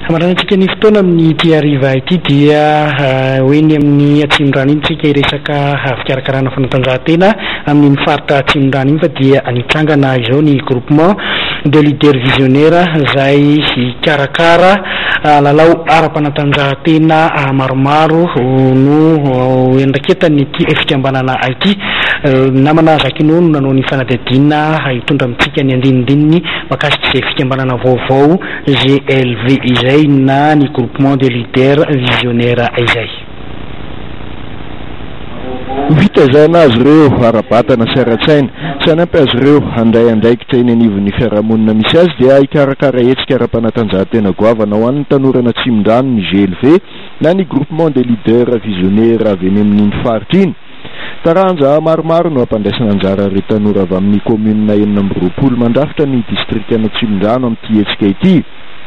Amarantsika ny fotoana amin'ny Tiariva ity dia hoeny amin'ny Atsimorano iny tsika iresaka fikarakarana fanatanjahantena amin'ny faritra Atsimorano iny fa dia anitrangana izao ny groupement de leader visionnaire izay hikarakara lalao ara-panatanjahantena maromaro no endraketany ity fikambanana ity. Namana Zakino no nanao ny fanadihadiana hitondra amintsika ny andinindininy makasika izay fikambanana vaovao GLV izay na ny groupement de leader visionnaire izay. Vita zany azy ireo ara-batana sy ara-tsaina sanampy azy ireo handray andraikitra eny anivon'ny fiarahamonina misy azy dia hikarakara hetsika ara-panatanjahantena goavana ho an'ny tanorana Atsimorano ny GLV na ny groupement de leader visionnaire avy eny amin'iny faritra iny. Taranja maromaro no ampandraisana anjara ireo tanora avy amin'ny commune enina amby roapolo mandrafitra ny district any Atsimorano amin'ity hetsika ity.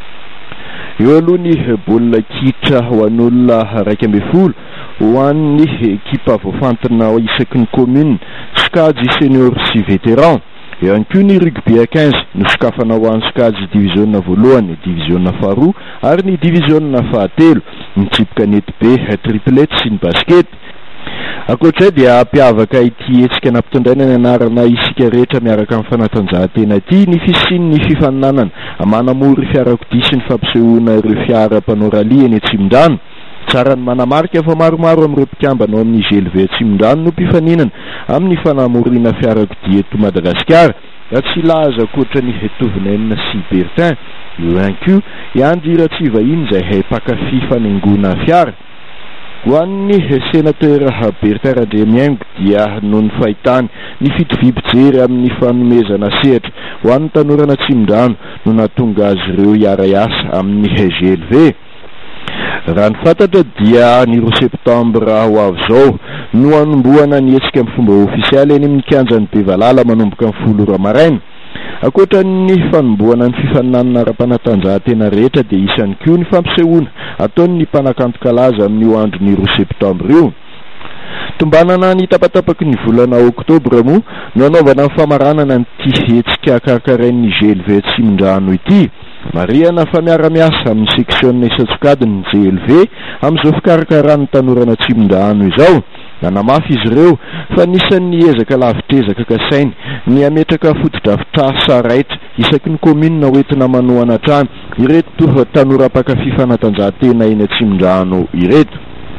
Eo aloha ny baolina kitra ho an'olona 12 ho an'ny ekipa voafantina isaky ny commune Skady senior sy vétéran. Eo ihany koa ny rugby à 15 nosokafana ho an'ny Skady division voalohany, division faharoa ary ny division fahatelo, mitsipoka nety be triplette sy ny basket. Akoatray dia ampiavaka ity hetsika nampitondraina ny anarana isika rehetra miaraka amin'ny fanatanjahantena ity ny fisiany ny fifaninanana manamory fiarakodia sy ny fampisehoana ireo fiara mpanao rally eny Atsimorano. Tsara ny manamarika fa maromaro amin'ireo mpikambana ao amin'ny GLV Atsimorano no mpifaninana amin'ny fanamoriana fiarakodia eto Madagasikara. Tsy laza akoatra ny Tovinenina sy Bertin. Eo ihany koa Andiratsy vahiny izay haipakafy fanaingona fiara. Ho an'ny sénateur Bertin Randriamiaingo dia noho ny fahitany ny fitoviam-pijery amin'ny fanomezana sehatra ho an'ny tanorana Atsimorano no nahatonga azy ireo hiara hiasa amin'ny GLV. Raha ny fantatra dia ny 2 septambra ho avy izao no hanombohana ny hetsika amin'ny fomba ofisialy eny amin'ny kianjan'ny Bevalala manomboka amin'ny 10 maraina. Akoatra ny fanombohana ny fifaninanana ara-panatanjahantena rehetra dia isany koa ny fampisehoana ataon'ny mpanakanto kalaza amin'io andron'ny 2 septambra io. Tombanana ny tapatapaky ny volana oktobra moa no anaovana ny famaranana nyity hetsika karakarain'ny GLV Atsimorano ity. Mariana fa miara-miasa amin'ny seksiona Isatsokadiny ny GLV amin'izao fikarakarany tanorana Atsimorano izao. Nanamafy izy ireo fa nisan'ny ezaka lavitrezaka kasainy ny ametraka fotodrafitrasa raitra isaky ny commune hoentina manohana trano ireto tanora mpakafy fanatanjahantena eny Atsimorano ireto.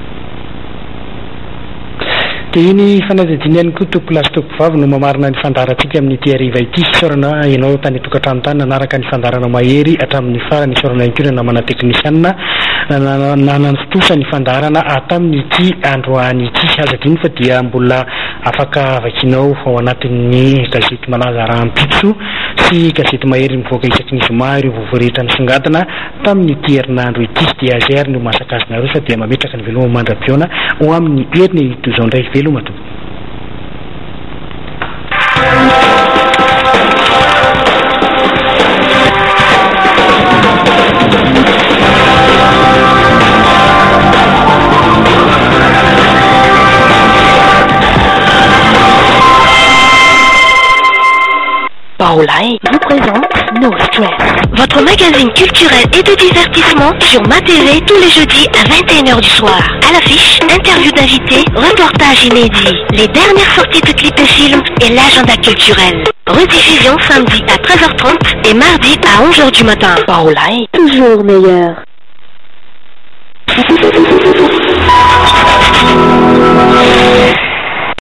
Dia iny fanadihadiana ihany koa tompolasy tompovavy no mamarina ny fandarantsika amin'ny Tiariva ity. Saorana ianao tany tokantrano tany nanaraka ny fandarana mahery hatramin'ny farany. Saorana ihany koa namana teknisianina nanantosa ny fandarana hatamin'ity androany ity. Aza dino fa dia mbola afaka vakinao ao anatin'ny gazety malaza Rahampitso sy gazety mahery mivoaka isaky ny zoma ireo vovorehetra nisongadina tamin'ity herinandro ity. Dia zay ary no masakazonareo fa dia mametraka ny veloma mandra-piona ho amin'ny heriny ito izao indray veloma to. Paolaï vous présente No Stress, votre magazine culturel et de divertissement sur Ma TV tous les jeudis à 21h du soir. À l'affiche, interviews d'invités, reportages inédits, les dernières sorties de clips de films et l'agenda culturel. Rediffusion samedi à 13h30 et mardi à 11h du matin. Paolaï, toujours meilleur.